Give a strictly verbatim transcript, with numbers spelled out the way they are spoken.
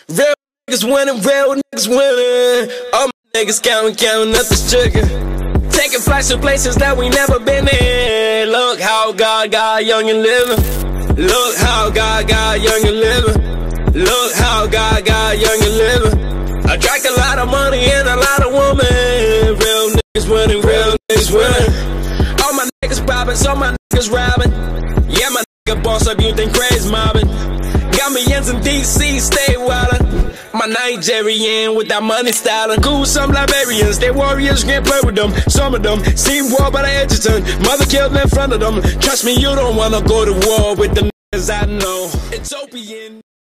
Real niggas winning, real niggas winning. All my niggas counting, counting up this chicken. Taking flights to places that we never been in. Look how God got young and living. Look how God got young and living. Look how God got young and living. I drank a lot of money and a lot of women. Real niggas winning, real niggas winning. All my niggas popping, so my niggas robbing. Yeah, my nigga boss up, you think crazy mobbing. Got me ends in D C, stay wildin'. My Nigerian with that money stylin'. Cool, some Liberians, they warriors, can't play with them. Some of them seen war by the Edgerton. Mother killed in front of them. Trust me, you don't wanna go to war with the niggas I know. It's opium.